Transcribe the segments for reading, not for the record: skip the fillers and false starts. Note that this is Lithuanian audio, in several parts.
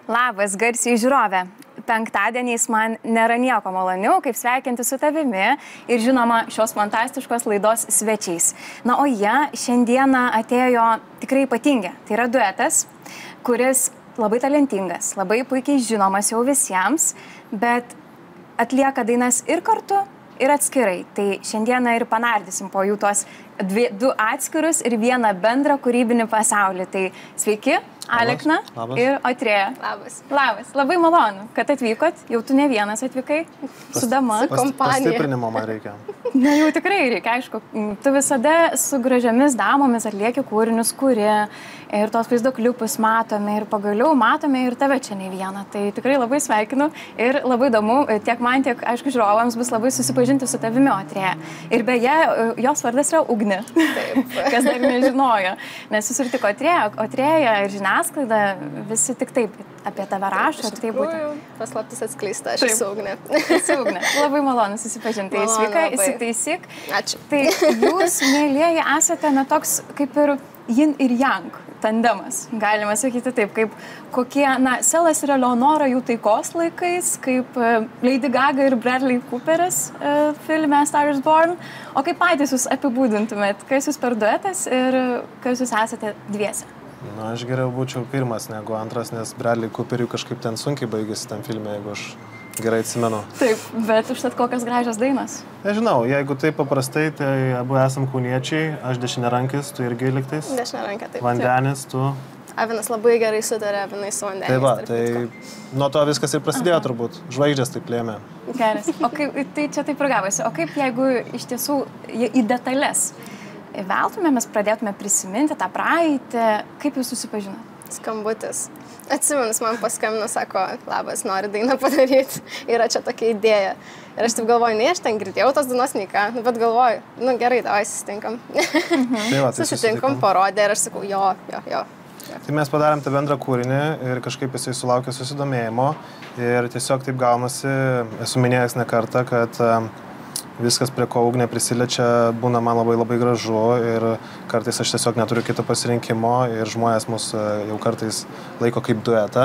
Labas, garsiai žiūrovė. Penktadieniais man nėra nieko maloniau, kaip sveikinti su tavimi ir žinoma šios fantastiškos laidos svečiais. Na, o jie šiandieną atėjo tikrai ypatingi. Tai yra duetas, kuris labai talentingas, labai puikiai žinomas jau visiems, bet atlieka dainas ir kartu, ir atskirai. Tai šiandieną ir panardysim po jų tuos du atskirus ir vieną bendrą kūrybinį pasaulį. Tai sveiki, Alekna ir Otrėja. Labas. Labas. Labai malonu, kad atvykot. Jau tu ne vienas atvykai su dama. Kompanija. Pastiprinimo man reikia. Na, jau tikrai reikia, aišku. Tu visada su gražiamis damomis atlieki kūrinius, kurie ir tos vaizdo klipus matome ir pagaliau matome ir tave čia ne vieną. Tai tikrai labai sveikinu ir labai įdomu, tiek man, tiek, aišku, žiūrovams bus labai susipažinti su tavimi, Otrėja. Ir beje, jos vardas yra Ugnė. Taip. Kas dar nežinojo. Nes jūs ir tik Otrėja ir žiniasklaida visi tik taip apie tave rašo. Iš tikrųjų, paslaptis atskleista, aš esu Ugnė. Esu Ugnė. Labai malonu susipažinti. Sveika, įsitaisyk. Ačiū. Tai jūs, mėlyjeji, esate toks kaip ir yin ir yang tandemas, galima sakyti taip, kaip kokie, Selas ir Eleonora jų taikos laikais, kaip Lady Gaga ir Bradley Cooperis filme Star is Born, o kaip patys jūs apibūdintumėt, kas jūs per duetas ir kas jūs esate dviese? Na, aš geriau būčiau pirmas negu antras, nes Bradley Cooperiui kažkaip ten sunkiai baigėsi tam filme, jeigu aš gerai atsimenu. Taip, bet užtat kokios gražios dainos? Nežinau, jeigu taip paprastai, tai abu esam kauniečiai, aš dešiniarankis, tu irgi liktais. Dešiniarankė, taip. Vandenis, tu. Avinas labai gerai sutarė, Avinai su Vandenis. Tai va, tai nuo to viskas ir prasidėjo turbūt. Žvaigždės taip lėmė. Geras. O kaip, tai čia taip ir gavosi. O kaip jeigu iš tiesų į detalės veltumėmės, pradėtume prisiminti tą praeitį, kaip jūs susipažinot? Skambutis. Atsiminus, man paskambino, sako, labas, nori dainą padaryti. Yra čia tokia idėja. Ir aš taip galvoju, ne, aš ten girdėjau tos dainos nei ką, bet galvoju, gerai, davai susitinkam. Tai va, tai susitinkam, parodė ir aš sakau, jo. Tai mes padarėm tą bendrą kūrinį ir kažkaip jisai sulaukė susidomėjimo. Ir tiesiog taip gaunasi, esu minėjęs ne kartą, kad viskas, prie ko Ugnė prisiliečia, būna man labai labai gražu ir kartais aš tiesiog neturiu kito pasirinkimo ir žmonės mus jau kartais laiko kaip duetą.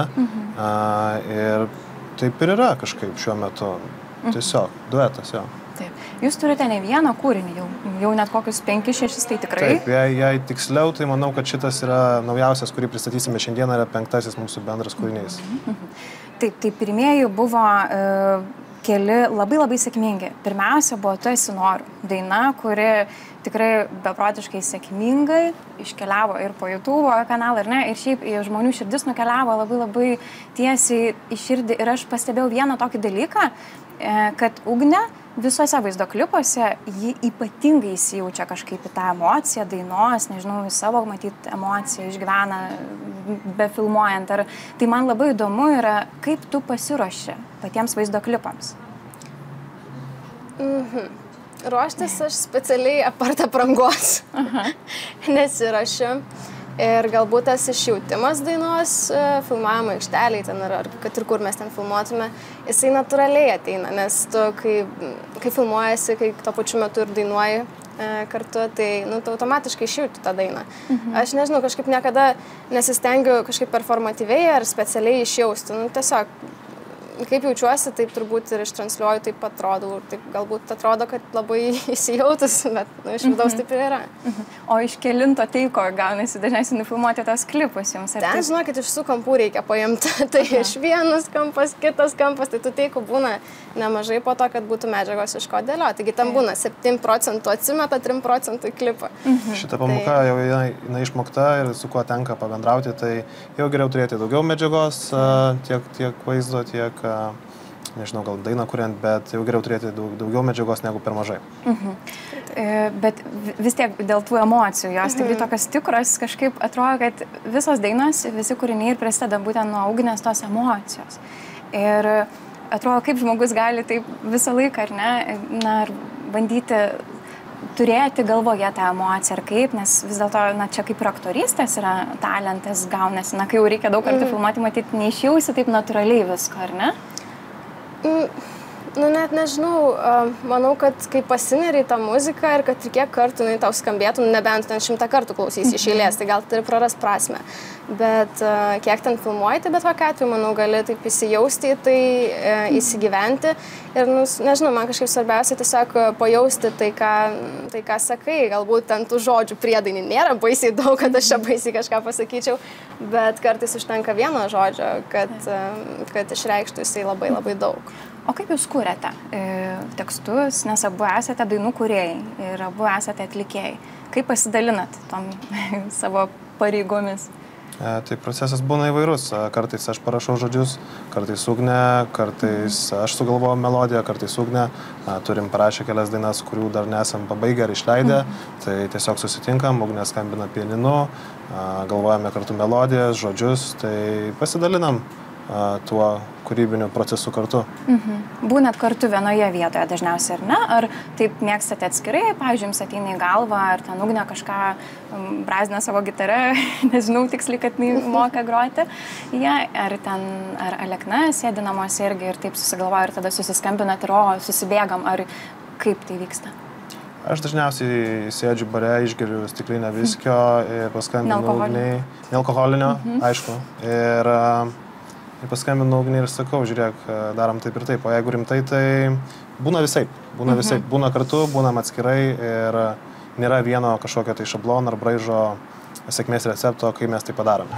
Ir taip ir yra kažkaip šiuo metu. Tiesiog duetas, jo. Taip. Jūs turite ne vieną kūrinį, jau net kokius 5-6, tai tikrai? Taip, jei tiksliau, tai manau, kad šitas yra naujausias, kurį pristatysime šiandieną, yra 5. mūsų bendras kūrinys. Taip, tai pirmieji buvo keli labai sėkmingi. Pirmiausia buvo Tu esi noriu. Daina, kuri tikrai beprotiškai sėkmingai iškeliavo ir po YouTube kanalą, ir šiaip į žmonių širdis nukeliavo labai tiesiai į širdį. Ir aš pastebėjau vieną tokį dalyką, kad Ugnė visuose vaizdo klipuose ji ypatingai įsijaučia kažkaip į tą emociją, dainos, nežinau, į savo matyt emociją išgyvena befilmuojant. Tai man labai įdomu yra, kaip tu pasiruoši patiems vaizdo klipams. Ruoštis aš specialiai apart aprangos nesiruošiu. Ir galbūt tas išjautimas dainos filmavimo aikšteliai ten ar kad ir kur mes ten filmuotume, jisai natūraliai ateina, nes tu, kai filmuojasi, kai tuo pačiu metu ir dainuoji kartu, tai tu automatiškai išjauti tą dainą. Aš nežinau, kažkaip niekada nesistengiu kažkaip performatyviai ar specialiai išjausti. Tiesiog, kaip jaučiuosi, taip turbūt ir ištransliuoju, taip atrodau. Ir taip galbūt atrodo, kad labai įsijautus, bet iš vidaus taip ir yra. O iš kelinto teiko gaunasi dažniausiai nufilmuoti tos klipus jums? Ten, žinokit, iš tų kampų reikia paimti. Tai iš vienas kampas, kitas kampas, tai tų teikų būna nemažai po to, kad būtų medžiagos iš ko dėlioti. Taigi tam būna 7% atsimeta, 3% klipą. Šitą pamoką jau jinai išmokta ir su kuo tenka pabendrauti, tai jau geriau turėti daugiau medžiagos, tiek vaizdo, tiek nežinau, gal dainą kuriant, bet jau geriau turėti daugiau medžiagos negu per mažai. Bet vis tiek dėl tų emocijų, jos tikrai tokios tikros, kažkaip atrodo, kad visos dainos, visi kūriniai ir prasideda būtent nuo Ugnės tos emocijos. Ir atrodo, kaip žmogus gali taip visą laiką, ar ne, bandyti turėti galvoje tą emociją, ar kaip, nes vis dėlto, čia kaip ir aktorystės yra talentas gaunasi, kai jau reikia daug kartų filmuoti, matyti, neišjausi taip natūraliai visko, ar ne? Nu, net nežinau, manau, kad kai pasineri į tą muziką ir kad ir kiek kartų jinai tau skambėtų, nebent ten 100 kartų klausysi iš eilės, tai gal turi praras prasme. Bet kiek ten filmuoji, tai bet kokiu atveju, manau, gali taip įsijausti į tai, įsigyventi. Ir, nu, nežinau, man kažkaip svarbiausia tiesiog pajausti tai, ką sakai. Galbūt ten tų žodžių priedainį nėra baisiai daug, kad aš čia baisiai kažką pasakyčiau, bet kartais užtenka vieno žodžio, kad išreikštų jisai labai labai daug. O kaip jūs kūrėte tekstus, nes abu esate dainų kūrėjai ir abu esate atlikėjai? Kaip pasidalinat tom savo pareigomis? Tai procesas būna įvairus. Kartais aš parašau žodžius, kartais Ugnė, kartais aš sugalvoju melodiją, kartais Ugnė. Turim parašę kelias dainas, kurių dar nesam pabaigę ar išleidę. Tai tiesiog susitinkam, Ugnė skambina pianinu, galvojame kartu melodijas, žodžius, tai pasidalinam tuo kūrybiniu procesu kartu. Būnat kartu vienoje vietoje dažniausiai, ar ne? Ar taip mėgstate atskirai, pavyzdžiui, jums ateina į galvą, ar ten Ugnė kažką brazdina savo gitarą, nežinau tiksliai, kad moka groti. Ar Alekna sėdi namuose irgi ir taip susigalvoja ir tada susiskambinat ir susibėgam, ar kaip tai vyksta? Aš dažniausiai sėdžiu bare, išgeriu stiklinę viskio ir paskambinu Ugniai. Nealkoholinio, aišku. Ir paskambinu Ugniai ir sakau, žiūrėk, darom taip ir taip. O jeigu rimtai, tai būna visaip. Būna kartu, būnam atskirai ir nėra vieno kažkokio tai šablono ar braižo sėkmės recepto, kai mes tai padarome.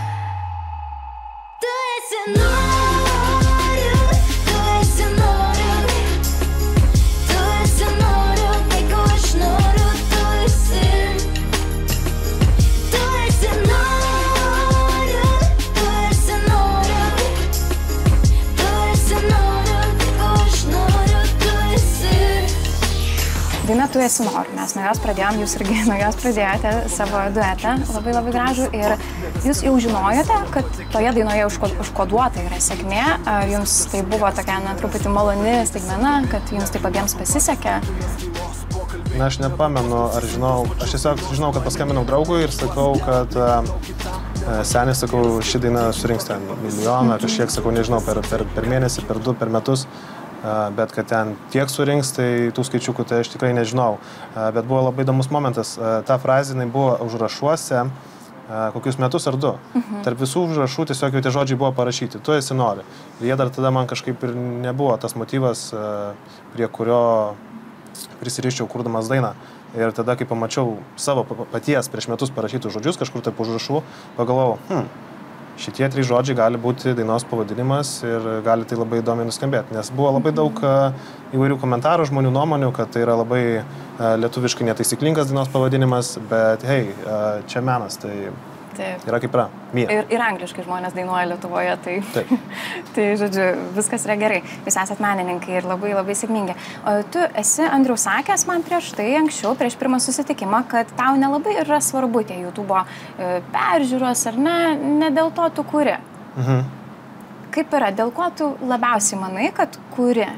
Daina Tu esi noriu. Mes nuo jos pradėjom, jūs irgi nuo jos pradėjote savo duetą, labai labai gražų. Ir jūs jau žinojote, kad toje dainoje užkoduota yra sėkmė. Ar jums tai buvo tokia, truputį maloni staigmena, kad jums taip abiems pasisekė? Na, aš nepamenu, ar žinau. Aš tiesiog žinau, kad paskambinau draugui ir sakau, kad senis, sakau, ši daina surinks ten milijoną, kažkiek, sakau, nežinau, per mėnesį, per 2, per metus. Bet kad ten tiek surinks, tai tų skaičiukų tai aš tikrai nežinau. Bet buvo labai įdomus momentas. Ta frazė buvo užrašuose kokius metus ar 2. Tarp visų užrašų tiesiog jau tie žodžiai buvo parašyti. Tu esi nori. Ir jie dar tada man kažkaip ir nebuvo tas motyvas, prie kurio prisiriščiau kurdamas dainą. Ir tada, kai pamačiau savo paties prieš metus parašytus žodžius kažkur tarp užrašų, pagalvojau, šitie 3 žodžiai gali būti dainos pavadinimas ir gali tai labai įdomiai nuskambėti, nes buvo labai daug įvairių komentarų, žmonių nuomonių, kad tai yra labai lietuviškai netaisyklingas dainos pavadinimas, bet hei, čia menas, tai yra kaip yra. Ir angliškai žmonės dainuoja Lietuvoje, tai, tai, žodžiu, viskas yra gerai. Jūs esat menininkai ir labai labai sėkmingi. O tu esi, Andriau, sakęs man prieš tai, anksčiau, prieš pirmą susitikimą, kad tau nelabai yra svarbu tie YouTube peržiūros, ar ne dėl to tu kuri. Kaip yra, dėl ko tu labiausiai manai, kad kuri?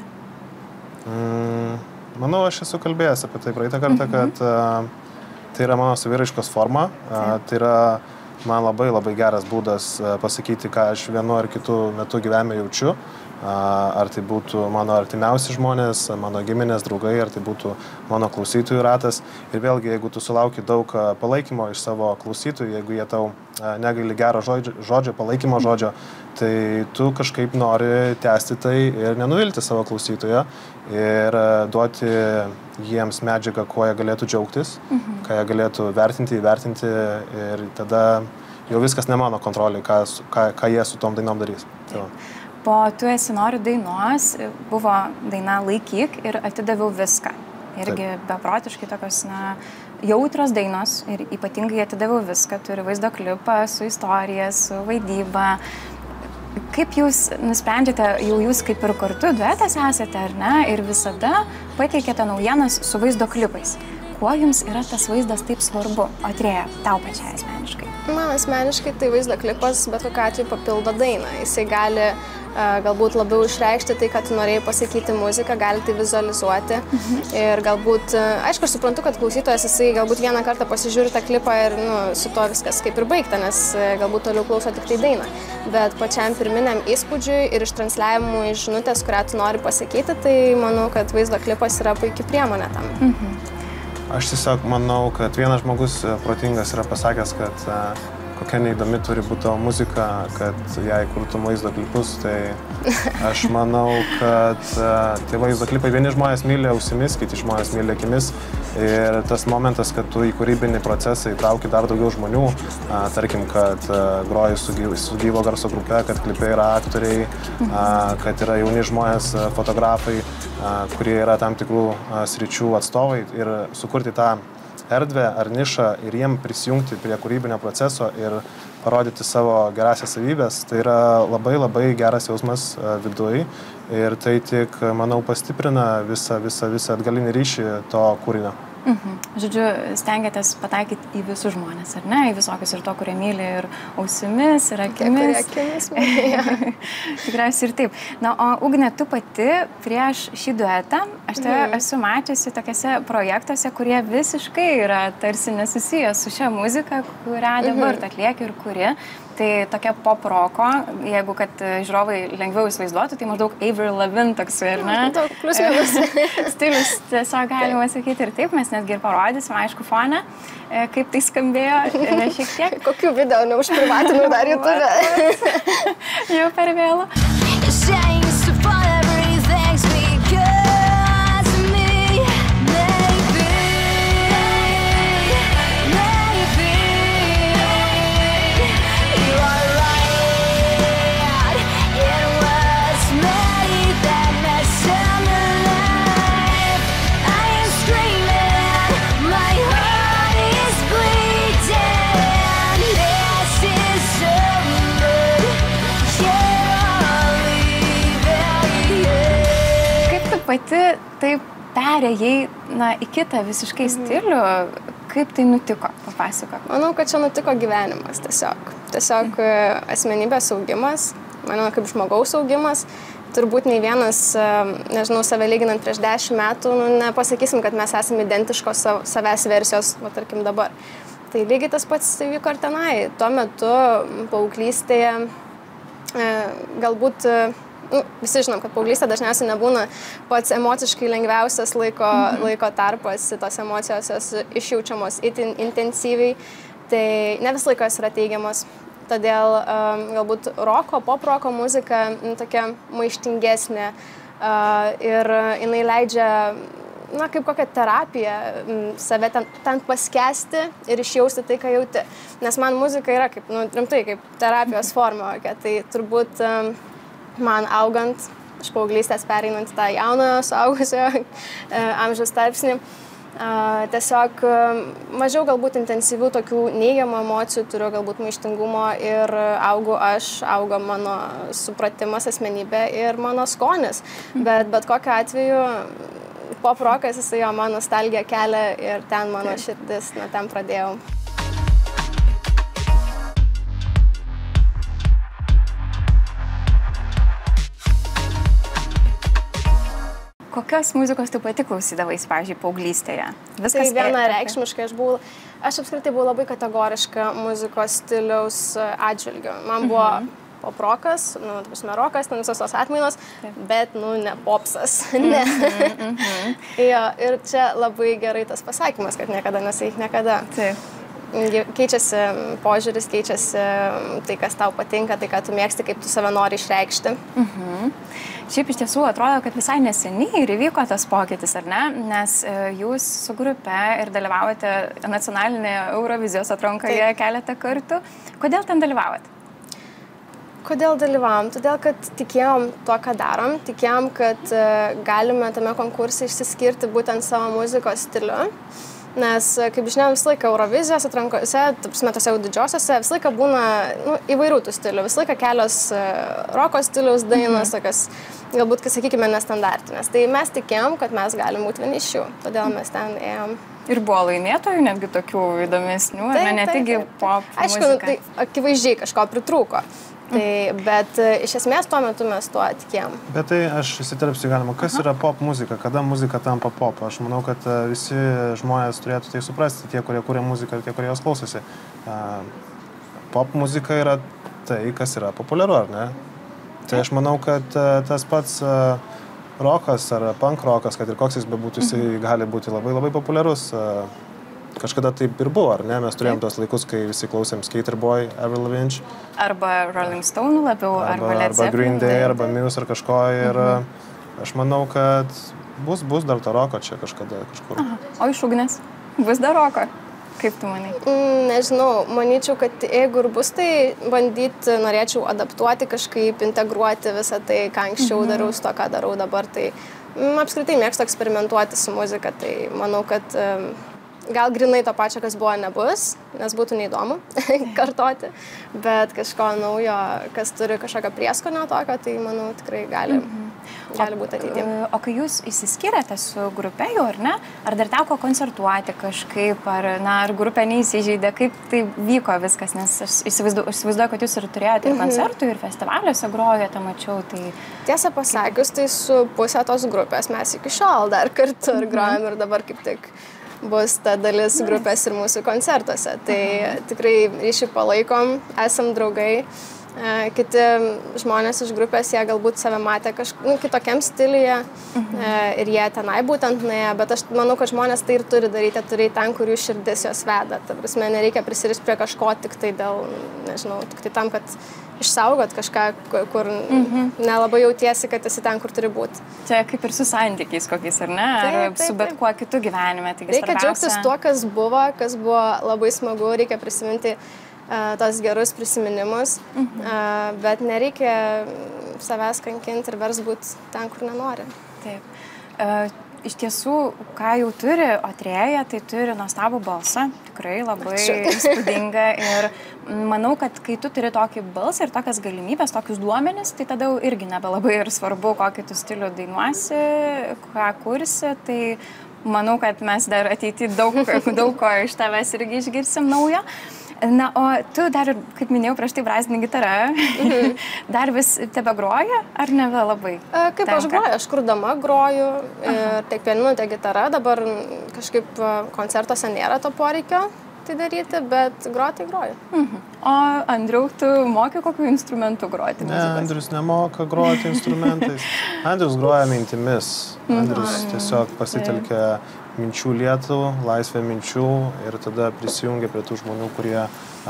Manau, aš esu kalbėjęs apie tai praeitą kartą, kad tai yra mano saviraiškos forma, tai yra man labai labai geras būdas pasakyti, ką aš vienu ar kitu metu gyvenime jaučiu. Ar tai būtų mano artimiausi žmonės, mano giminės, draugai, ar tai būtų mano klausytojų ratas. Ir vėlgi, jeigu tu sulauki daug palaikymo iš savo klausytojų, jeigu jie tau negaili gero žodžio, palaikymo žodžio, tai tu kažkaip nori tęsti tai ir nenuvilti savo klausytojo ir duoti jiems medžiagą, kuo jie galėtų džiaugtis, ką jie galėtų vertinti, įvertinti ir tada jau viskas ne mano kontrolė, ką jie su tom dainom darys. Tai po Tu esi noriu dainos buvo daina Laikyk ir Atidaviau viską. Irgi beprotiškai tokios jautrios dainos ir ypatingai Atidaviau viską, turi vaizdo klipą su istorija, su vaidyba. Kaip jūs nusprendžiate, jau jūs kaip ir kartu duetas esate, ar ne, ir visada pateikėte naujienas su vaizdo klipais. kuo jums yra tas vaizdas taip svarbu? Atrėja, tau pačiai asmeniškai. Man asmeniškai tai vaizdo klipas bet kokiu atveju papildo dainą. Jisai gali galbūt labiau išreikšti tai, kad tu norėjai pasakyti muziką, gali tai vizualizuoti. Ir galbūt, aišku, aš suprantu, kad klausytojas jisai galbūt vieną kartą pasižiūri tą klipą ir su to viskas kaip ir baigta, nes galbūt toliau klauso tik tai dainą. Bet pačiam pirminiam įspūdžiui ir ištransliavimui žinutės, kurią tu nori pasakyti, tai manau, kad vaizdo klipas yra puikia priemonė tam. Aš tiesiog manau, kad vienas žmogus protingas yra pasakęs, kad kokia neįdomi turi būti tavo muzika, kad jei kurtum vaizdo klipus, tai aš manau, kad tie vaizdo klipai vieni žmonės myli ausimis, kiti žmonės myli akimis. Ir tas momentas, kad tu į kūrybinį procesą įtrauki dar daugiau žmonių, tarkim, kad groji su gyvo garso grupe, kad klipai yra aktoriai, kad yra jauni žmonės, fotografai, kurie yra tam tikrų sričių atstovai ir sukurti tą erdvę ar nišą ir jiem prisijungti prie kūrybinio proceso ir parodyti savo gerasias savybės, tai yra labai geras jausmas viduj ir tai tik, manau, pastiprina visą atgalinį ryšį to kūrinio. Žodžiu, stengiatės pataikyti į visus žmonės, ar ne? Į visokius ir to, kurie myli ir ausimis, ir akimis. Akimis myli. Tikriausiai ir taip. Na, o Ugne, tu pati prieš šį duetą, aš tave esu mačiusi tokiuose projektuose, kurie visiškai yra tarsi nesusiję su šia muzika, kurią dabar atlieki ir kuri. Tai tokia pop-roko, jeigu kad žiūrovai lengviau įsivaizduotų, tai maždaug Avril Lavigne toksai, ar ne? Daug plius minus. Stilius, tiesiog galima sakyti ir taip, mes netgi ir parodysim, aišku, fone, kaip tai skambėjo, šiek tiek. Kokių video neužprivatinu dar YouTube? Jau per vėlų. Pati taip perėjai į kitą visiškai stilių. Kaip tai nutiko? Papasakok. Manau, kad čia nutiko gyvenimas tiesiog. Tiesiog asmenybės augimas, manau, kaip žmogaus augimas. Turbūt nei vienas, nežinau, save lyginant prieš 10 metų, nepasakysim, kad mes esame identiškos savęs versijos, tarkim dabar. Tai lygiai tas pats vyko ir tenai. Tuo metu paauglystėje galbūt visi žinom, kad paauglystė dažniausiai nebūna pats emociškai lengviausias laiko tarpas, tos emocijos jos išjaučiamos itin intensyviai, tai ne vis laikos yra teigiamos. Todėl galbūt pop-roko muzika tokia maištingesnė ir jinai leidžia, kaip kokią terapiją save ten paskęsti ir išjausti tai, ką jauti. Nes man muzika yra kaip, rimtai, kaip terapijos forma, tai turbūt man augant, iš paauglystės pereinant tą jaunojo suaugusiojo amžiaus tarpsnį, tiesiog mažiau galbūt intensyvių tokių neigiamų emocijų, turiu galbūt maištingumo ir auga mano supratimas, asmenybė ir mano skonis. Bet kokiu atveju pop-rokas, jisai jo man nostalgiją kelia ir ten mano širdis, ten pradėjau. Kokios muzikos tu pati klausydavais, pavyzdžiui, paauglystėje? Tai vienareikšmiškai aš apskritai buvau labai kategoriška muzikos stiliaus atžvilgiu. Man buvo pop-rokas, rokas, visos tos atmainos, bet, ne popsas. Ne. Ir čia labai gerai tas pasakymas, kad niekada nesakyk niekada. Taip. Keičiasi požiūris, keičiasi tai, kas tau patinka, tai, ką tu mėgsti, kaip tu save nori išreikšti. Šiaip iš tiesų atrodo, kad visai neseniai ir įvyko tas pokytis, ar ne? Nes jūs su grupe ir dalyvavote nacionalinėje Eurovizijos atrankoje keletą kartų. Kodėl ten dalyvavote? Kodėl dalyvavom? Todėl, kad tikėjom tuo, ką darom, tikėjom, kad galime tame konkurse išsiskirti būtent savo muzikos stiliu. Nes, kaip žinia, visą laiką Eurovizijos atrankose, tose didžiosiose, visą laiką būna įvairių tų stilių. Visą laiką kelios roko stiliaus dainos, tokios, galbūt, sakykime, nestandartinės. Tai mes tikėjom, kad mes galim būti vieni iš jų. Todėl mes ten ėjom Ir buvo laimėtojų, netgi tokių įdomesnių, ne tik pop aišku, muzika. tai akivaizdžiai kažko pritrūko. Bet iš esmės tuo metu mes tuo tikėjom. Bet tai aš įsiterpsiu galima. Kas yra pop muzika? Kada muzika tampa pop? Aš manau, kad visi žmonės turėtų tai suprasti, tie, kurie kuria muziką ir tie, kurie jos klausosi. Pop muzika yra tai, kas yra populiaru, ar ne? Tai aš manau, kad tas pats rokas ar punk rokas, kad ir koks jis bebūtų, jisai gali būti labai labai populiarus. Kažkada taip ir buvo, ar ne? Mes turėjom tos laikus, kai visi klausėm Skater Boy, Avril Lavigne. Arba Rolling Stone labiau, arba Led Zeppelin. Arba Green Day, arba Muse ar kažko. Ir aš manau, kad bus dar to roko čia kažkada kažkur. O iš Ugnės? Bus dar roko? Kaip tu manai? Nežinau, manyčiau, kad jeigu ir bus, tai bandyti norėčiau adaptuoti kažkaip, integruoti visą tai, ką anksčiau dariau, su to, ką darau dabar. Tai apskritai mėgstu eksperimentuoti su muzika, tai manau, kad gal grinai to pačio, kas buvo, nebus, nes būtų neįdomu kartoti, bet kažko naujo, kas turi kažkokią prieskonio tokio, tai manau tikrai gali būti ateityje. O kai jūs išsiskyrėte su grupe jau, ar ne? Ar dar teko koncertuoti kažkaip, ar grupė neįsižeidė, kaip tai vyko viskas, nes aš įsivaizduoju, kad jūs ir turėjote ir koncertų, ir festivaliuose grojate, mačiau. Tai... Tiesą pasakius, tai su pusė tos grupės mes iki šiol dar kartu ir grojam ir dabar kaip tik bus ta dalis grupės ir mūsų koncertuose. Tai tikrai ryšį palaikom, esam draugai. Kiti žmonės iš grupės, jie galbūt save matė kitokiam stiliuje ir jie tenai būtent nuėjo, bet aš manau, kad žmonės tai ir turi daryti, turi ten, kur jų širdis jos veda. Ta prasme, nereikia prisirišti prie kažko tik tai dėl, nežinau, tik tai tam, kad išsaugot kažką, kur nelabai jautiesi, kad esi ten, kur turi būti. Čia kaip ir su santykiais kokiais, ar ne? Ar su bet kuo kitu gyvenime. Reikia džiaugtis tuo, kas buvo labai smagu, reikia prisiminti tos gerus prisiminimus, bet nereikia savęs kankinti ir vers būti ten, kur nenori. Taip. Iš tiesų, ką jau turi Otrėja, tai turi nuostabų balsą, tikrai labai įspūdinga ir manau, kad kai tu turi tokį balsą ir tokias galimybės, tokius duomenis, tai tada jau irgi nebelabai ir svarbu, kokį tu stilių dainuosi, ką kursi, tai manau, kad mes dar ateityje daug ko iš tavęs irgi išgirsim naujo. Na, o tu dar, kaip minėjau, prieš tai brazdini gitarą, dar vis tebe groja, ar ne labai? Kaip aš groju, aš kurdama groju ir tiek pianinu, tiek gitara, dabar kažkaip koncertuose nėra to poreikio tai daryti, bet groti groju. O Andriau, tu moki kokiu instrumentu groti? Ne, Andrius nemoka groti instrumentais. Andrius groja mintimis. Andrius tiesiog pasitelkia minčių lietų, laisvę minčių ir tada prisijungia prie tų žmonių, kurie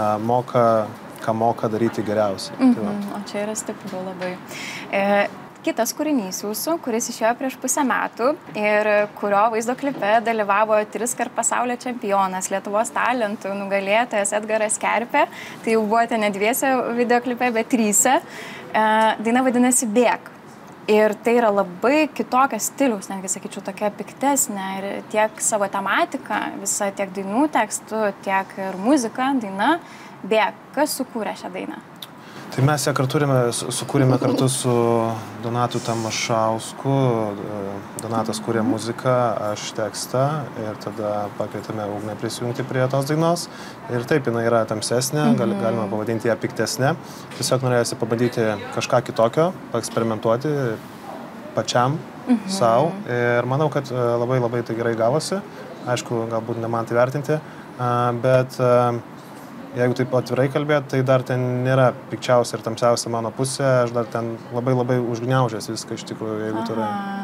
ką moka daryti geriausiai. O čia yra stipru labai. Kitas kūrinys jūsų, kuris išėjo prieš pusę metų ir kurio vaizdo klipe dalyvavo 3-kart pasaulio čempionas, Lietuvos talentų nugalėtojas Edgaras Kerpė. Tai jau buvote ne 2 videoklipe, bet 3. Daina vadinasi Bėk. Ir tai yra labai kitokias stilius, netgi sakyčiau, tokia piktesnė ir tiek savo tematika, visa tiek dainų tekstų, tiek ir muzika, daina Bėk. Kas sukūrė šią dainą? Tai mes ją sukūrėme kartu su Donatu Tamašausku. Donatas kūrė muziką, aš tekstą ir tada pakvietėme Ugnę prisijungti prie tos dainos. Ir taip, jinai yra tamsesnė, galima pavadinti ją piktesnė. Tiesiog norėjusi pabandyti kažką kitokio, paeksperimentuoti pačiam, savo. Ir manau, kad labai labai tai gerai gavosi. Aišku, galbūt ne man tai vertinti, bet jeigu taip atvirai kalbėt, tai dar ten nėra pikčiausia ir tamsiausia mano pusė, aš dar ten labai labai užgniaužęs viską iš tikrųjų, jeigu turiu.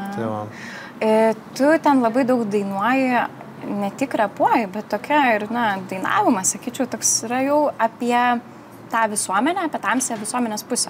Tai tu ten labai daug dainuoji, ne tik repuoji, bet tokia ir, dainavimas, sakyčiau, toks yra jau apie tą visuomenę, apie tamsią visuomenės pusę.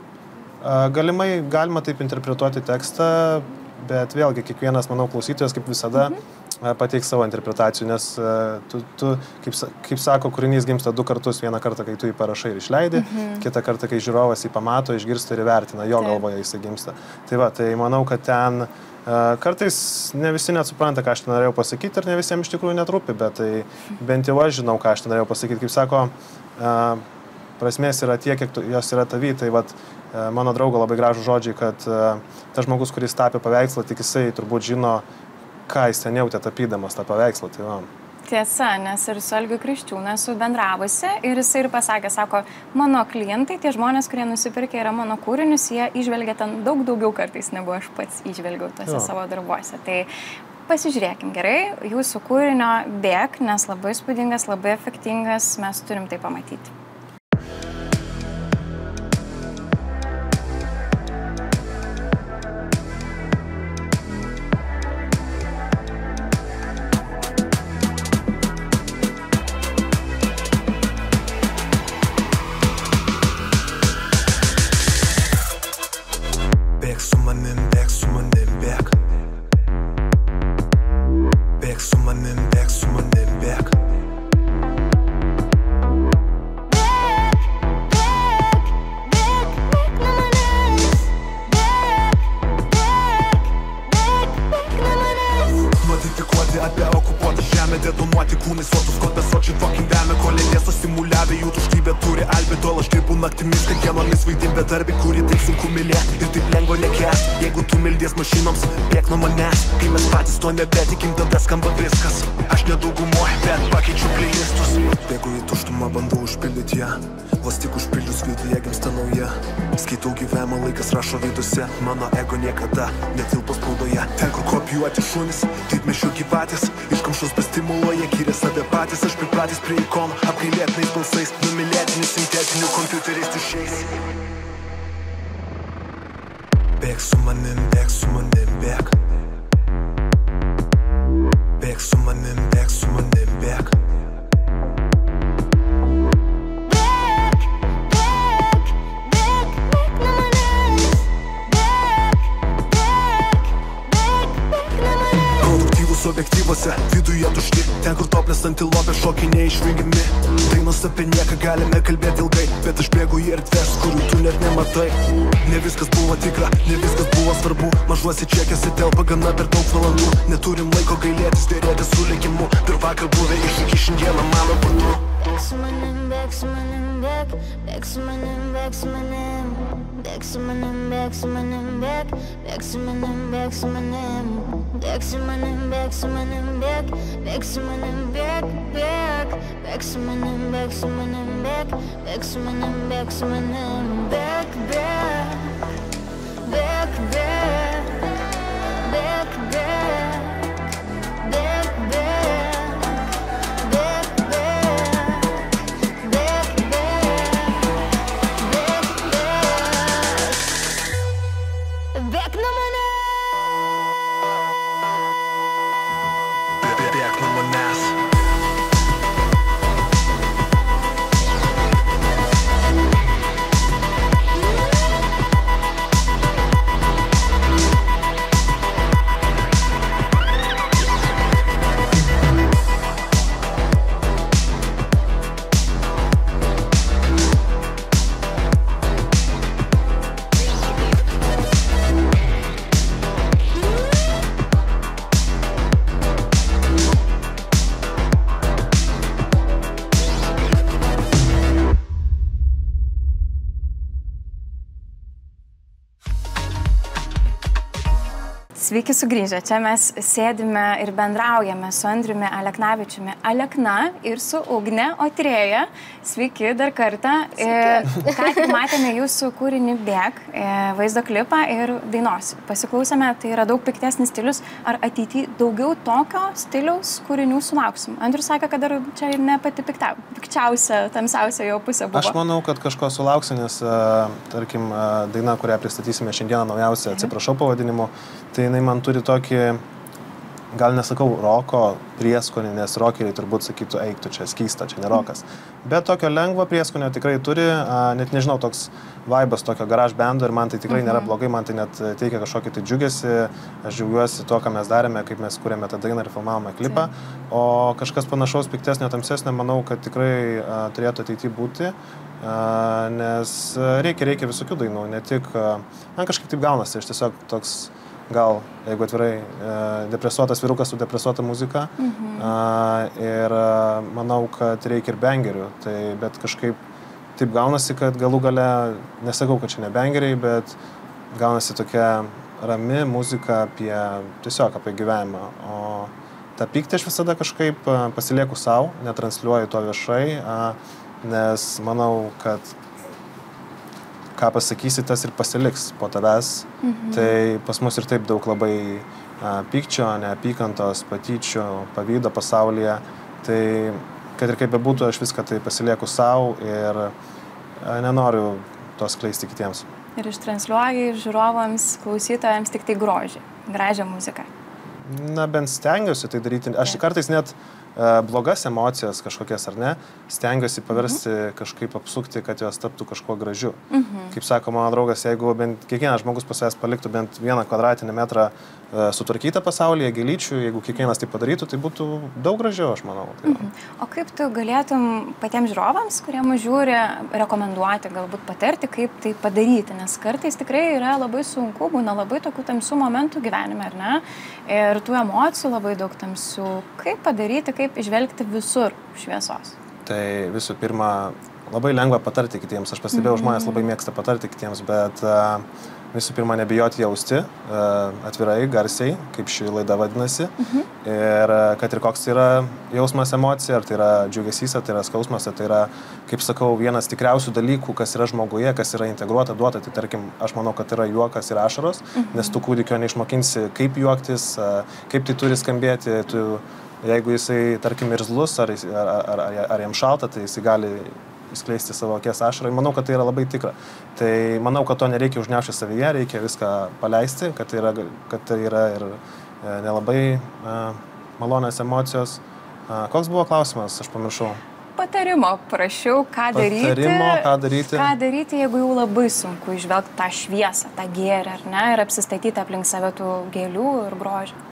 Galima taip interpretuoti tekstą, bet vėlgi kiekvienas, manau, klausytojas, kaip visada, pateiks savo interpretacijų, nes tu kaip sako, kūrinys gimsta 2 kartus, vieną kartą, kai tu jį parašai ir išleidi, kitą kartą, kai žiūrovas jį pamato, išgirsta ir įvertina, jo galvoje jis gimsta. Tai manau, kad ten kartais ne visi net supranta, ką aš ten norėjau pasakyti ir ne visiems iš tikrųjų netrūpi, bet tai bent jau aš žinau, ką aš ten norėjau pasakyti. Kaip sako, prasmės yra tiek, kiek jos yra tavy, tai mano draugo labai gražų žodžiai, kad tas žmogus, kuris tapė paveikslą, tik jisai turbūt žino, ką jis ten jautė tapydamas tą paveikslą. Tai va. Tiesa, nes ir su Algiu Kriščiūnu esu bendravusi ir jisai ir pasakė, sako, mano klientai, tie žmonės, kurie nusipirkė yra mano kūrinius, jie išvelgia ten daug daugiau kartais, negu aš pats išvelgiau tose savo darbuose. Tai pasižiūrėkim gerai, jūsų kūrinio Bėk, nes labai spūdingas, labai efektingas, mes turim tai pamatyti. Apie okupuotą žemę, detonuoti kūnai, sotus kompensuočiai fucking dėmė, kolėlės susimuliavę, jų tuštybė turi albidol, aš dirbu naktimis, kad dienomis vaidin bedarbi, kurį taip sunku mylėti ir taip lengva nekęsti. Jeigu tu mildies mašinoms, bėk nuo manęs, kai mes patys to nebetikim, tada skamba viskas. Aš nedaugumoju, bet pakeičiu playlistus. Bėgu į tuštumą, bandau užpildyti ją, vos tik užpildžius viduje gimsta nauja. Skaitau gyvenimo, laikas rašo veiduose, mano ego niekada netilpo spaudoje. Ten kur kopijuoti šunis, didmiesčio gyvatės, iškamšos be stimulo, jie gyrė save patys. Aš pripratęs prie ikonų, apgailėtinais balsais, numylėtinių sintetinių kompiuteriais tuščiais. Bėk su manim, bėk. Bėk su manim, bėk. Objektyvose, viduje tušti, ten kur toplės antilopė šokiai neišvengiami. Dainos apie nieką galime kalbėti ilgai, bet aš bėgu į erdves, kurių tu net nematai. Ne viskas buvo tikra, ne viskas buvo svarbu, mažuose čekiuose telpa gana per daug valandų. Neturim laiko gailėtis, dėrėtis su likimu, per vakar buvę iššūkį šiandieną mano burnu. Bėk su manim, bėk su manim, bėk su manim, bėk su manim. Bėk su manim, bėk su manim, bėk su manim, bėk su manim. Bėk su manim, bėk su manim, bėk su manim, bėk su manim, bėk su manim, bėk su manim, bėk su manim, bėk, Sveiki sugrįžę. Čia mes sėdime ir bendraujame su Andriumi Aleknavičiumi Alekna ir su Ugne Otrėja. Sveiki dar kartą. Ką tik matėme jūsų kūrinį Bėk, vaizdo klipą ir dainos. Pasiklausėme, tai yra daug piktesnis stilius. Ar ateityje daugiau tokio stiliaus kūrinių sulauksim? Andrius sakė, kad dar čia ne pati pikčiausia, tamsiausia jo pusė buvo. Aš manau, kad kažko sulauksiu, nes, tarkim, daina, kurią pristatysime šiandieną naujausią, atsiprašau pavadinimu, tai jinai man turi tokį, gal nesakau roko prieskonį, nes rokeriai turbūt sakytų, eik tu čia skysta, čia ne rokas. Bet tokio lengvo prieskonio tikrai turi, net nežinau, toks vaibas tokio garage bando ir man tai tikrai nėra blogai, man tai net teikia kažkokį tai džiugesi, aš džiaugiuosi to, ką mes darėme, kaip mes kūrėme tą dainą ir filmavome klipą, o kažkas panašaus piktesnio, tamsesnio, manau, kad tikrai turėtų ateityje būti, nes reikia visokių dainų, ne tik, man kažkaip taip gaunasi, aš tiesiog toks gal, jeigu atvirai, depresuotas vyrukas su depresuota muzika. Ir manau, kad reikia ir bangerių. Tai, bet kažkaip taip gaunasi, kad galų gale, nesakau, kad čia ne bangeriai, bet gaunasi tokia rami muzika tiesiog apie gyvenimą. O tą pyktį aš visada kažkaip pasilieku savo, netransliuoju to viešai, nes manau, kad ką pasakysi, tas ir pasiliks po tavęs. Tai pas mus ir taip daug labai pykčio, neapykantos, patyčių, pavydo pasaulyje. Tai kad ir kaip bebūtų, aš viską tai pasilieku savo ir nenoriu to skleisti kitiems. Ir ištransliuoji žiūrovams, klausytojams tik tai gražią muziką. Na, bent stengiuosi tai daryti. Aš kartais net blogas emocijas kažkokias, ar ne, stengiuosi paversti kažkaip apsukti, kad jos taptų kažkuo gražiu. Kaip sako mano draugas, jeigu bent kiekvienas žmogus pas savęs paliktų bent 1 kvadratinį metrą sutvarkytą pasaulyje, gėlyčių, jeigu kiekvienas tai padarytų, tai būtų daug gražiau, aš manau. Tai O kaip tu galėtum patiems žiūrovams, kurie mus žiūri, rekomenduoti, galbūt patarti, kaip tai padaryti, nes kartais tikrai yra labai sunku, būna labai tokių tamsių momentų gyvenime, ar ne? Ir tų emocijų labai daug tamsių. Kaip padaryti, kaip išvelgti visur šviesos? Tai visų pirma, labai lengva patarti kitiems. Aš pastebėjau, žmonės labai mėgsta patarti kitiems, bet visų pirma, nebijoti jausti atvirai, garsiai, kaip ši laida vadinasi. Ir kad ir koks tai yra jausmas, emocija, ar tai yra džiugesys, ar tai yra skausmas, ar tai yra, kaip sakau, vienas tikriausių dalykų, kas yra žmoguje, kas yra integruota, duota. Tai tarkim, aš manau, kad yra juokas ir ašaros, nes tu kūdikio neišmokinsi, kaip juoktis, kaip tai turi skambėti. Jeigu jisai, tarkim, irzlus, ar jam šalta, tai jisai gali įskleisti savo akies ašarą. Manau, kad tai yra labai tikra. Tai manau, kad to nereikia užgniaužti savyje, reikia viską paleisti, kad tai yra ir nelabai malonios emocijos. Koks buvo klausimas, aš pamiršau? Patarimo prašiau, ką daryti. Ką daryti, jeigu jau labai sunku išvelgti tą šviesą, tą gėrį, ar ne, ir apsistatyti aplink save tų gėlių ir grožio.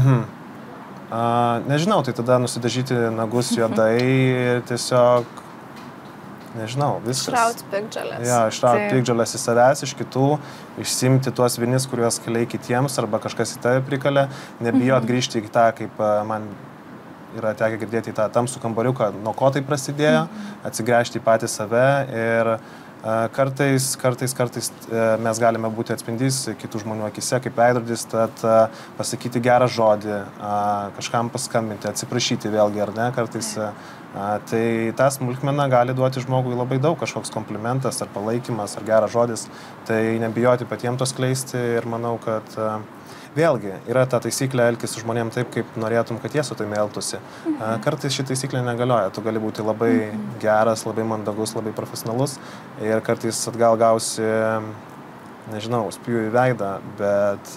Nežinau, tai tada nusidažyti nagus juodai ir tiesiog, nežinau, viskas. Išrauti piktžolės. Ja, išrauti piktžolės į savęs, iš kitų, išsimti tuos vinis, kuriuos kaliai kitiems, arba kažkas į tave prikalė, nebijot grįžti į tą, kaip man yra tekę girdėti, į tą tamsų kambariuką, nuo ko tai prasidėjo, atsigręžti į patį save ir kartais mes galime būti atspindys kitų žmonių akise, kaip veidrodis, tad pasakyti gerą žodį, kažkam paskambinti, atsiprašyti vėlgi, ar ne, kartais. Tai ta smulkmena gali duoti žmogui labai daug, kažkoks komplimentas ar palaikymas ar geras žodis, tai nebijoti patiems to skleisti ir manau, kad vėlgi yra ta taisyklė elgtis su žmonėm taip, kaip norėtum, kad jie su tavimi elgtųsi. Kartais ši taisyklė negalioja, tu gali būti labai geras, labai mandagus, labai profesionalus ir kartais atgal gausi, nežinau, spjūvį į veidą, bet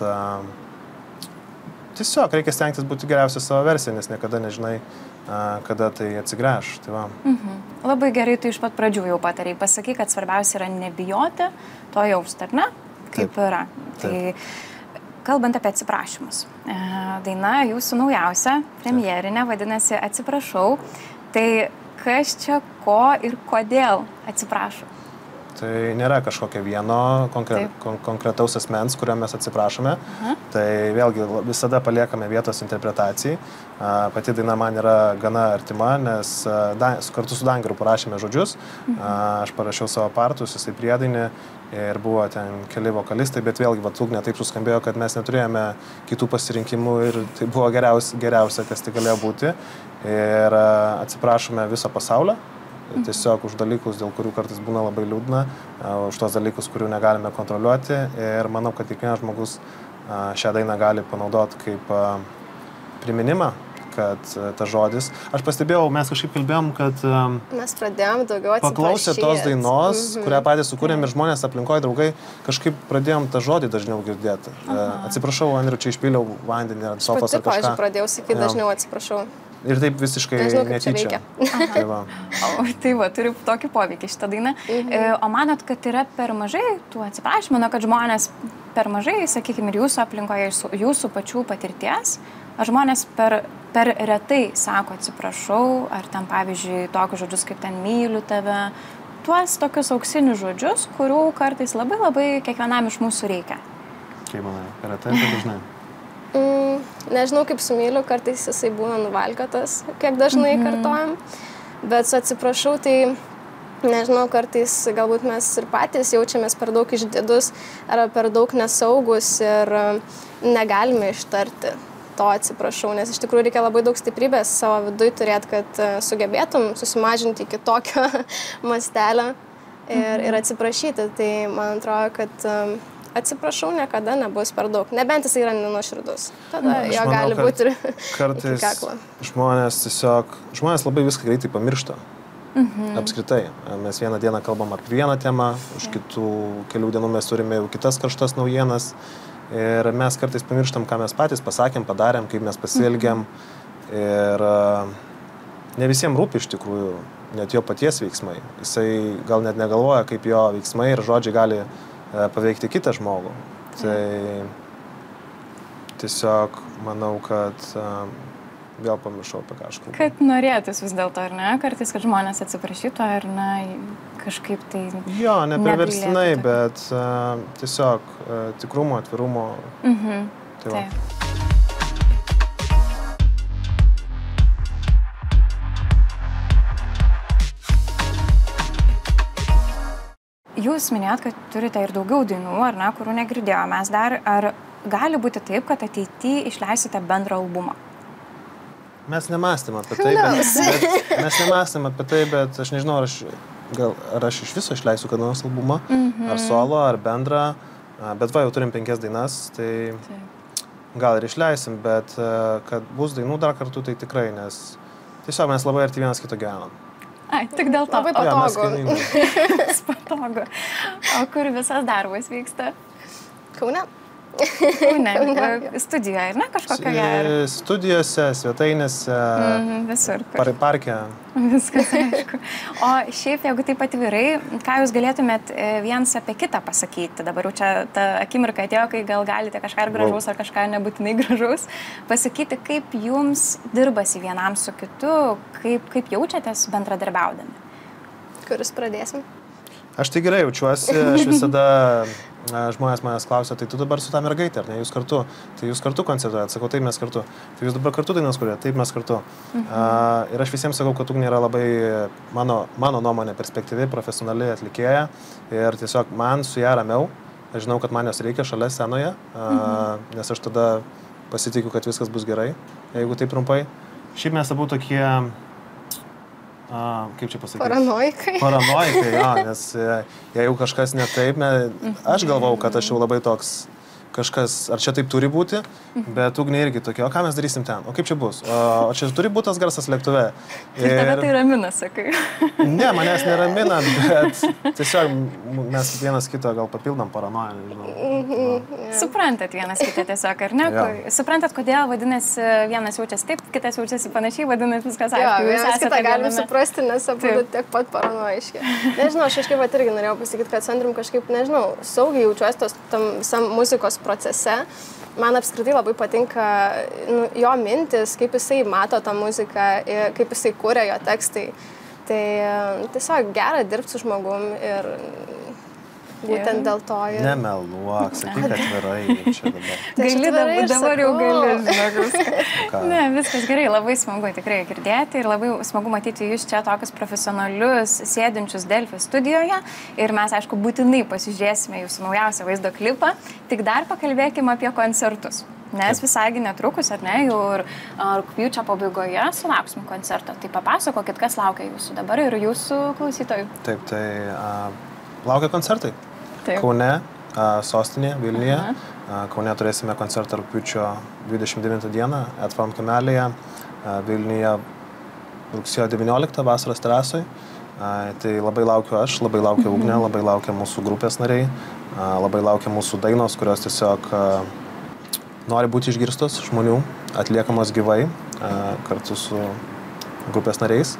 tiesiog reikia stengtis būti geriausia savo versija, nes niekada nežinai, kada tai atsigręš. Tai va. Labai gerai, tu iš pat pradžių jau patarei. Pasakai, kad svarbiausia yra nebijoti to jausti, ar ne? Kaip yra. Tai kalbant apie atsiprašymus. Daina jūsų naujausia, premjerinė, vadinasi Atsiprašau. Tai kas čia ko ir kodėl atsiprašo? Tai nėra kažkokio vieno konkretaus asmens, kurio mes atsiprašome. Tai vėlgi visada paliekame vietos interpretacijai. Pati daina man yra gana artima, nes kartu su Dangiru parašėme žodžius. Aš parašiau savo partus, jisai priedainį ir buvo ten keli vokalistai, bet vėlgi Ugnė taip suskambėjo, kad mes neturėjome kitų pasirinkimų ir tai buvo geriausia, kas tai galėjo būti. Ir atsiprašome viso pasaulio. Tiesiog už dalykus, dėl kurių kartais būna labai liūdna, už tos dalykus, kurių negalime kontroliuoti. Ir manau, kad kiekvienas žmogus šią dainą gali panaudoti kaip priminimą, kad tas žodis. Aš pastebėjau, mes kažkaip kalbėjom, kad mes pradėjom daugiau atsiprašyti. Paklausę tos dainos, kurią patys sukūrėm ir žmonės aplinkoje draugai, kažkaip pradėjom tą žodį dažniau girdėti. Atsiprašau, Andriu, čia išpyliau vandenį ant sofos ar kažką. Aš pradėjau sakyti dažniau atsiprašau. Ir taip visiškai netyčia. Tai va, turi tokį poveikį šitą dainą. O manot, kad yra per mažai tų atsiprašymų, manau, kad žmonės per mažai, sakykime, ir jūsų aplinkoje, jūsų pačių patirties, ar žmonės per retai sako atsiprašau, ar ten, pavyzdžiui, tokius žodžius kaip ten myliu tave, tuos tokius auksinius žodžius, kurių kartais labai labai kiekvienam iš mūsų reikia. Kaip manai, per retai ar dažnai? Nežinau, kaip su myliu, kartais jisai būna nuvalkiotas, kiek dažnai kartojam, bet su atsiprašau, tai Nežinau, kartais galbūt mes ir patys jaučiamės per daug išdidus ar per daug nesaugus ir negalime ištarti to atsiprašau, nes iš tikrųjų reikia labai daug stiprybės savo viduje turėti, kad sugebėtum susimažinti iki tokio mastelio ir atsiprašyti. Tai man atrodo, kad atsiprašau niekada nebus per daug, nebent jis yra nenuoširdus. Tada jo gali būti ir kartais žmonės labai viską greitai pamiršta. Apskritai. Mes vieną dieną kalbam apie vieną temą, už kitų kelių dienų mes turime jau kitas karštas naujienas. Ir mes kartais pamirštam, ką mes patys pasakėm, padarėm, kaip mes pasielgiam. Ir ne visiems rūpi iš tikrųjų net jo paties veiksmai. Jisai gal net negalvoja, kaip jo veiksmai ir žodžiai gali paveikti kitą žmogų. Tai tiesiog manau, kad vėl pamiršau apie kažką. Kad norėtus vis dėlto, ar ne? Kartais, kad žmonės atsiprašytų, ar ne, kažkaip tai... Jo, nepriverstinai, bet tiesiog tikrumo, atvirumo. Tai va. Jūs minėjot, kad turite ir daugiau dainų, ar ne, kurių negirdėjome. Mes dar, ar gali būti taip, kad ateityje išleisite bendrą albumą? Mes nemąstėm apie tai, bet aš nežinau, ar aš iš viso išleisiu kada nors albumą, ar solo, ar bendrą, bet va, jau turim 5 dainas, tai gal ir išleisim, bet kad bus dainų dar kartu, tai tikrai, nes tiesiog mes labai arti vienas kito gyvenam. Ai, tik dėl to. Labai patogu. Patogu. O kur visas darbas vyksta? Kaune. Kaune. Studijoje, ne? Kažkokioje? Studijose, svetainėse, visur. Parke. Viskas aišku. O šiaip, jeigu taip atvirai, ką jūs galėtumėt vienas apie kitą pasakyti? Dabar jau čia ta akimirka atėjo, kai gal galite kažką gražaus ar kažką nebūtinai gražaus pasakyti, kaip jums dirbasi vienam su kitu, kaip jaučiatės bendradarbiaudami? Kuris pradėsim? Aš tai gerai jaučiuosi, aš visada, žmonės manęs klausia, tai tu dabar su tą mergaitę, ar ne, jūs kartu? Tai jūs kartu koncertuojat, sakau, taip mes kartu. Tai jūs dabar kartu dainas kuriate, taip mes kartu. Ir aš visiems sakau, kad Ugnė yra labai, mano nuomonė, perspektyvi, profesionali atlikėja. Ir tiesiog man su ją ramiau, aš žinau, kad man jos reikia šalia scenoje, nes aš tada pasitikiu, kad viskas bus gerai, jeigu taip trumpai. Šiaip mes abu tokie... kaip čia pasakyti? Paranoikai. Paranoikai, jo, nes jeigu kažkas ne taip, aš galvau, kad aš jau labai toks kažkas, ar čia taip turi būti, bet Ugnė irgi tokia, o ką mes darysim ten, o kaip čia bus, o čia turi būti tas garsas lėktuve. Ir tave tai ramina, sakai. Ne, manęs neramina, bet tiesiog mes vienas kito gal papildom paranoją, nežinau. Suprantat vienas kitą tiesiog, ar ne? Suprantat, kodėl vadinasi vienas jaučiasi taip, kitas jaučiasi panašiai, vadinasi viskas aišku. Vienas kitą galim suprasti, nes abu tiek pat paranojiški. Nežinau, aš kažkaip pat irgi norėjau pasakyti, kad su Andrium kažkaip, nežinau, saugiai jaučiuosi tam visam muzikos procese. Man apskritai labai patinka jo mintis, kaip jisai mato tą muziką, kaip jisai kuria jo tekstai. Tai tiesiog gera dirbti su žmogum ir būtent dėl to ir... Nemeluok, sakyk atvirai čia dabar. Gali dabar jau gali, žmogus. Ne, viskas gerai, labai smagu tikrai girdėti ir labai smagu matyti jūs čia tokius profesionalius sėdinčius Delfi studijoje ir mes, aišku, būtinai pasižiūrėsime jūsų naujausią vaizdo klipą, tik dar pakalbėkime apie koncertus. Nes visai netrukus, ar ne, jau rugpjūčio pabaigoje sulauksim koncerto. Tai papasakokit, kas laukia jūsų dabar ir jūsų klausytojų. Taip, tai laukia koncertai. Taip. Kaune, sostinėje, Vilniuje. Kaune turėsime koncertą rugpjūčio 29 dieną, Etfarm kiemelyje, Vilniuje rugsėjo 19 vasaros terasoj. Tai labai laukiu aš, labai laukia Ugnė, labai laukia mūsų grupės nariai, labai laukia mūsų dainos, kurios tiesiog nori būti išgirstos žmonių, atliekamos gyvai kartu su grupės nariais.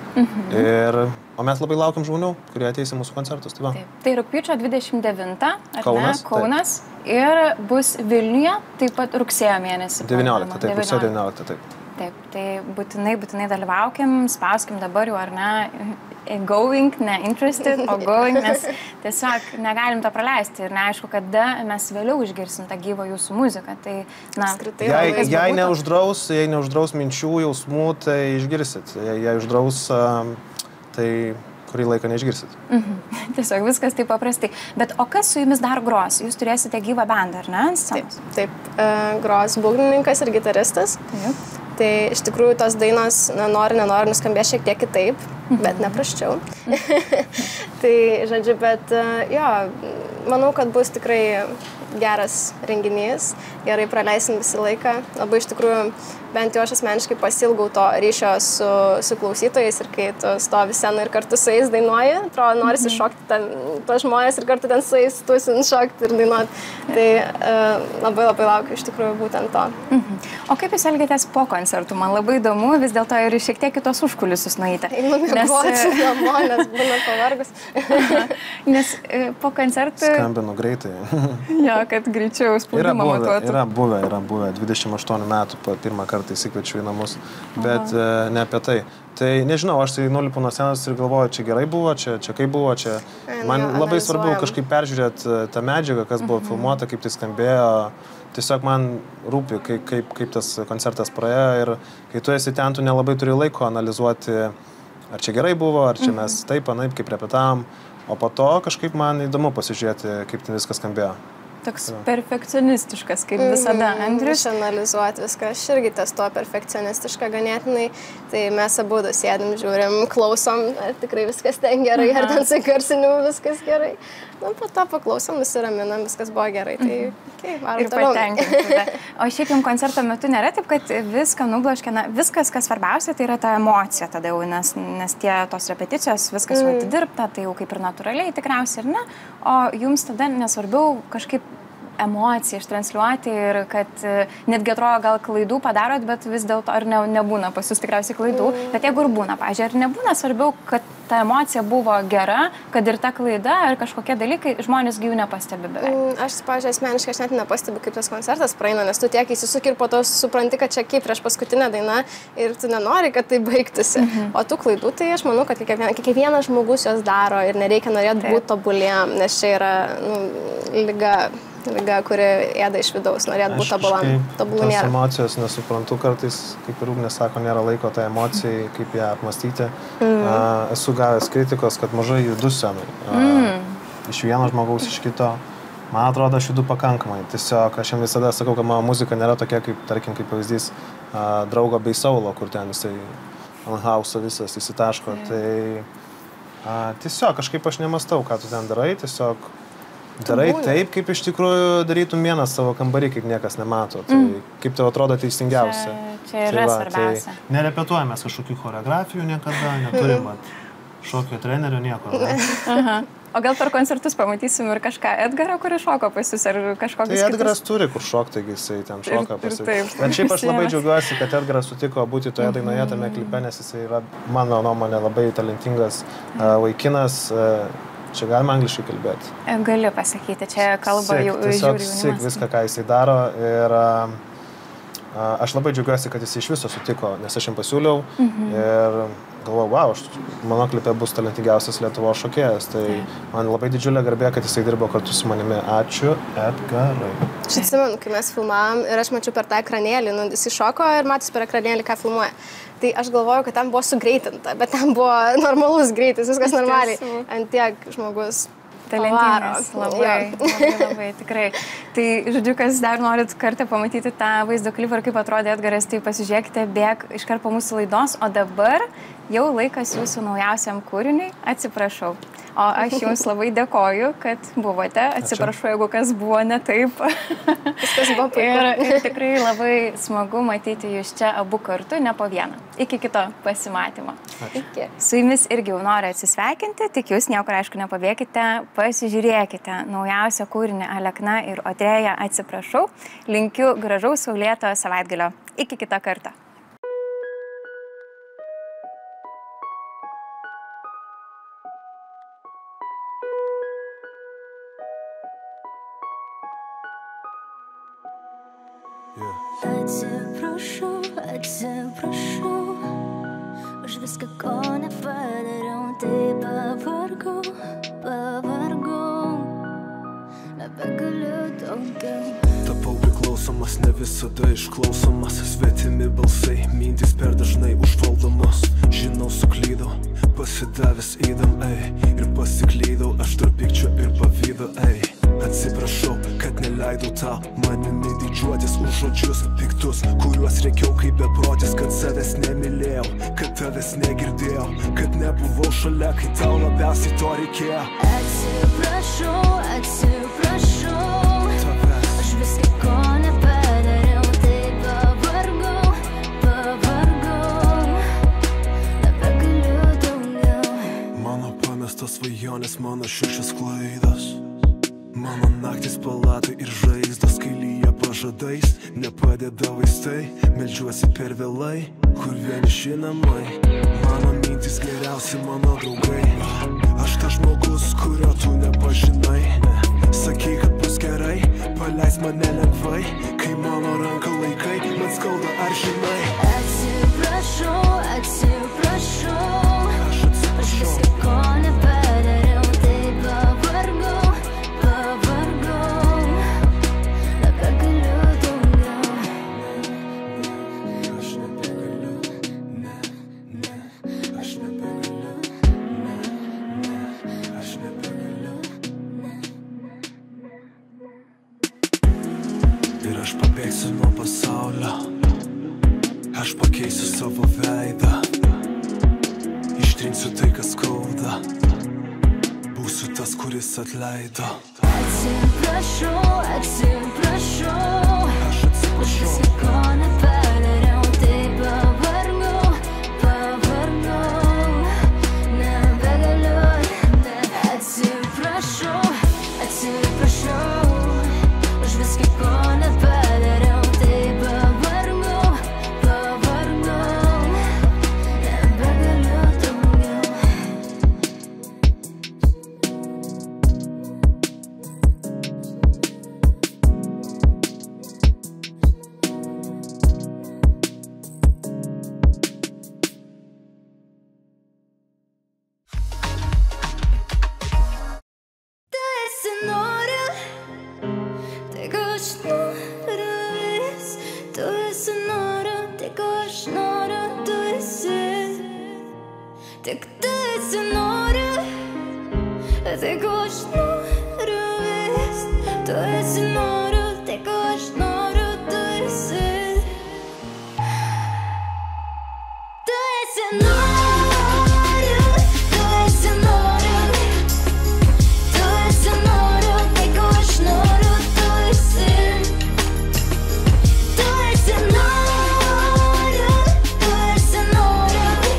O mes labai laukiam žmonių, kurie ateis į mūsų koncertus. Tai, tai rugpjūčio 29, Kaunas ir bus Vilniuje, taip pat rugsėjo mėnesį. 19, taip, rugsėjo 19, taip. Taip, tai būtinai dalyvaukim, spauskim dabar jau, ar ne, going, ne interested, o going, nes tiesiog negalim to praleisti ir neaišku, kada mes vėliau išgirsim tą gyvą jūsų muziką. Tai, na, jei neuždraus minčių, jausmų, tai išgirsit. Jei uždraus, tai kurį laiką neišgirsit. Tiesiog viskas taip paprastai. Bet o kas su jumis dar gros? Jūs turėsite gyvą bandą, ar ne? Taip, gros būgnininkas ir gitaristas. Tai iš tikrųjų tos dainos, nenori, nuskambės šiek tiek kitaip, bet neprasčiau. Tai, žodžiu, bet jo, manau, kad bus tikrai geras renginys, gerai praleisim visą laiką. Labai iš tikrųjų, bent jau aš asmeniškai pasilgau to ryšio su klausytojais ir kai tu stovi sceną ir kartu su jais dainuoji, atrodo, norisi šokti tos žmonės ir kartu ten su jais tusin šokti ir dainuoti. Tai labai laukiu iš tikrųjų būtent to. O kaip jūs elgėtės po koncertų? Man labai įdomu, vis dėlto ir šiek tiek kitos užkulisius nueiti. Nes būna pavargus. Nes po koncertų... Skambinu greitai. Jo, kad greičiau spaudimą matuotų. Yra buvę 28 metų pirmą kartą įsikviečiu į namus, bet ne apie tai. Tai nežinau, aš tai nulipu nuo scenos ir galvoju, čia gerai buvo, čia kaip buvo, čia... Man labai svarbu kažkaip peržiūrėti tą medžiagą, kas buvo filmuota, kaip tai skambėjo. Tiesiog man rūpi, kaip tas koncertas praėjo ir kai tu esi ten, tu nelabai turi laiko analizuoti, ar čia gerai buvo, ar čia mes taip, anaip, kaip repetavom. O po to kažkaip man įdomu pasižiūrėti, kaip ten viskas skambėjo. Toks perfekcionistiškas, kaip visada, Andrius. Išanalizuoti viską. Aš irgi testuoju perfekcionistišką ganėtinai. Tai mes abudu sėdim, žiūrim, klausom, ar tikrai viskas ten gerai, ar ten su garsinimu viskas gerai. Nu, po to paklausom, nusiraminam, viskas buvo gerai. Tai varom toliau. Ir patenkinti. O šiaip jums koncerto metu nėra taip, kad viską nublaškė, viskas, kas svarbiausia, tai yra ta emocija tada jau, nes tos repeticijos, viskas jau atidirbta, tai jau kaip ir natūraliai tikriausiai ir ne. O jums tada nesvarbiau kažkaip emociją ištransliuoti ir kad netgi atrodo gal klaidų padarot, bet vis dėlto ar nebūna pas jūs tikriausiai klaidų, bet jeigu ir būna, pavyzdžiui, ar nebūna svarbiau, kad ta emocija buvo gera, kad ir ta klaida ar kažkokie dalykai žmonės jų nepastebi beveik? Aš, pavyzdžiui, asmeniškai aš net nepastebiu, kaip tas koncertas praeina, nes tu tiek įsisuki ir po to supranti, kad čia kaip prieš paskutinę dainą ir tu nenori, kad tai baigtųsi. O tų klaidų, tai aš manau, kad kiekvienas žmogus jos daro ir nereikia norėti būti tobuliem, nes čia yra liga, kuri ėda iš vidaus, norėtų būti tobulam. Tobulų nėra. Tos emocijos nesuprantu kartais, kaip ir Ugnė sako, nėra laiko tai emocijai, kaip ją apmastyti. Esu gavęs kritikos, kad mažai judu scenai. Iš vieno žmogaus, iš kito. Man atrodo, aš judu pakankamai. Tiesiog aš jam visada sakau, kad mano muzika nėra tokia, kaip, tarkim, kaip pavyzdys Draugo bei Saulo, kur ten jisai ant hauso visas įsitaško. Tai tiesiog kažkaip aš nemastau, ką tu ten darai, tiesiog darai taip, kaip iš tikrųjų darytum vienas savo kambarį, kaip niekas nemato. Tai kaip tau atrodo teisingiausia. Čia yra svarbiausia. Tai nerepetuojame kažkokių choreografijų niekada, neturim šokio trenerio nieko. O gal per koncertus pamatysim ir kažką Edgarą, kuris šoko pas jūs, ar kažkokius kitus? Tai Edgaras turi kur šokti, taigi jisai ten šoka pas jūs. Bet šiaip aš labai džiaugiuosi, kad Edgaras sutiko būti toje dainoje, tame klipe, nes jisai yra, mano nuomonė, labai talentingas vaikinas. Čia galima angliškai kalbėti. Gali pasakyti, čia kalba jau žiūri jaunimas. Tiesiog viską, ką jisai daro ir aš labai džiaugiuosi, kad jis iš viso sutiko, nes aš jam pasiūliau ir galvoju, wow, mano klipe bus talentingiausias Lietuvos šokėjas. Tai man labai didžiulė garbė, kad jisai dirbo kartu su manimi. Ačiū, Edgarai. Aš atsimenu, kai mes filmavom ir aš mačiau per tą ekranėlį, jis šoko ir matys per ekranėlį, ką filmuoja. Tai aš galvoju, kad ten buvo sugreitinta, bet ten buvo normalus greitis, viskas normaliai. Ant tiek žmogus talentingas, labai, tikrai. Tai, žodžiu, kas dar norit kartą pamatyti tą vaizdo klipą ir kaip atrodė Edgaras, tai pasižiūrėkite, bėk iškart po mūsų laidos, o dabar jau laikas jūsų naujausiam kūriniui. Atsiprašau. O aš jums labai dėkoju, kad buvote. Atsiprašau, jeigu kas buvo ne taip. Viskas buvo puiku. Ir tikrai labai smagu matyti jūs čia abu kartu, ne po vieną. Iki kito pasimatymo. Iki. Su jumis irgi jau noriu atsisveikinti, tik jūs niekur aišku nepabėkite, pasižiūrėkite naujausią kūrinį Alekna ir Odrėja Atsiprašau. Linkiu gražaus saulėto savaitgalio. Iki kitą kartą. Atsiprašau, atsiprašau už viską, ko nepadariau, tai pavargau, nebegaliu daugiau. Tapau priklausomas, ne visada išklausomas, svetimi balsai, mintys per dažnai užvaldomos. Žinau, suklydau, Pasidavęs eidam, ir pasiklydau, aš tarp pykčio ir pavydo, Atsiprašau, kad neleidau tau manimi didžiuotis už žodžius piktus, kuriuos reikiau kaip beprotis, kad savęs nemylėjau, kad tavęs negirdėjau, kad nebuvau šalia, kai tau labiausiai to reikėjo. Atsiprašau, atsiprašau, aš viską ko nepadariau, tai pavargau, nebegaliu daugiau. Mano pamestos svajonės, mano šiurkščios klaidos, mano naktis palatai ir žaizdos, kai lyja pažadais, nepadeda vaistai, meldžiuosi per vėlai, kur vieniši namai. Mano mintis geriausi mano draugai, aš tas žmogus, kurio tu nepažinai. Sakai, kad bus gerai, paleis mane lengvai, kai mano ranką laikai, man skauda ar žinai. Atsiprašau, atsiprašau, aš viską ko nepadariau, tai pavargau, nebegaliu daugiau. Aš nebegaliu, aš nebegaliu, aš nebegaliu. Ir aš pabėgsiu nuo pasaulio, aš pakeisiu savo veidą, ištrinsiu tai, kas skauda, būsiu tas, kuris atleido. Atsiprašau, atsiprašau, Aš atsiprašau. viską ko nepadariau, tai pavargau, nebegaliu, atsiprašau, atsiprašau, už viską ko nepadariau, tai pavargau, nebegaliu daugiau. Tik tu esi nori, tai ko aš noriu vis. Tu esi nori, tai ko aš noriu, tu esi. Tu esi nori, tu esi nori, tu esi nori, tai ko aš noriu, tu esi. Tu esi nori, tu esi nori.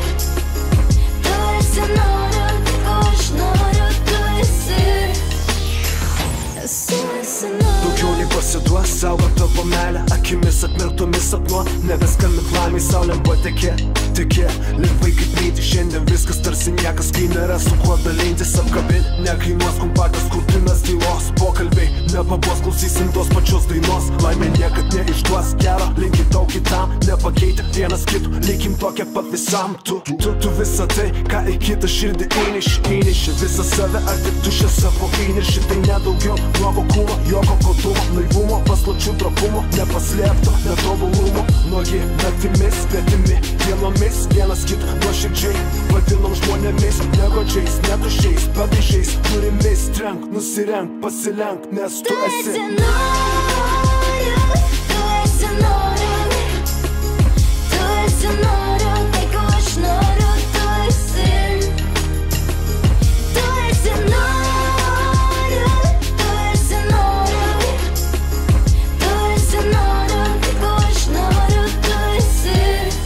Daugiau nei pasiduos, saugo tavo meilę, akimis atmerktomis sapnuo, nebeskambink laimei, saulėm patekė, tekė, lengvai kaip ryti, šiandien viskas tarsi niekas, kai nėra su kuo dalintis, apkabint, nekainuos kompaktas, kurtinas tylos, pokalbiai, nepabos, klausysim tos pačios dainos, laimė niekad neišduos gero, linki tau kitam, nepakeitė vienas kitų, likim tokia pat visam, tu visą tai, ką į kitą širdį įneši, visą save, ar tik tušę savo įneši, tai nedaugiau, nuogo kūno, jokio kodumo, naivumo, paslapčių trapumo, nepaslėpto, netobulumo, nuogi naktimis, petimi, dienomis, vienas kitą nuoširdžiai, vadinom žmonėmis, negodžiais, netušiais, pavaizdžiais, turimis, trenk, nusirenk, pasilenk, nes tu esi. Tu esi nori, tu esi nori, tu esi nori, tai ko aš noriu, tu esi. Tu esi nori, tu esi nori, tu esi nori, tai ko aš noriu, tu esi.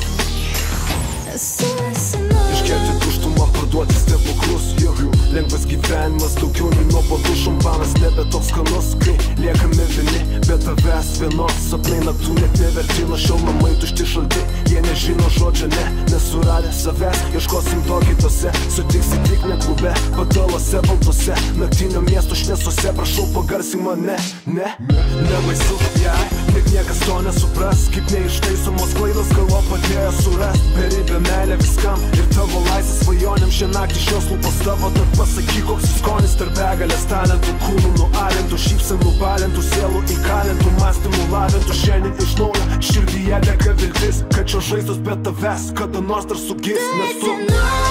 Esi nori. Iškelti tuštumą, parduoti stebuklus, jokių lengvas gyvenimas, daugiau nei nuobodų šampanas, nebe toks skanus, kai liekame vieni, be tavęs vienos, sapnai naktų net neverti, lašiau namai tušti šalti, jie nežino žodžio ne, nesuradę savęs, ieškosim to kitose, sutiksi tik ne klube, patalose, baltose, naktinio miesto šviesose, prašau pagarsi mane, nebaisu, jai, tik niekas to nesupras, kaip neištaisomos klaidos galvo padėjo surast, beribė meilė viskam ir tavo laisvės svajonėm, šią naktį šios lūpos tavo, tad pasakyk, koks skonis tarp begalės talentų, kūnų nualintų, šypsenų balintų, sielų įkalintų, mąstymų lavintų, šiandien iš naujo širdyje dega viltis, kad šios žaizdos be tavęs kada nors dar sugis, nes tu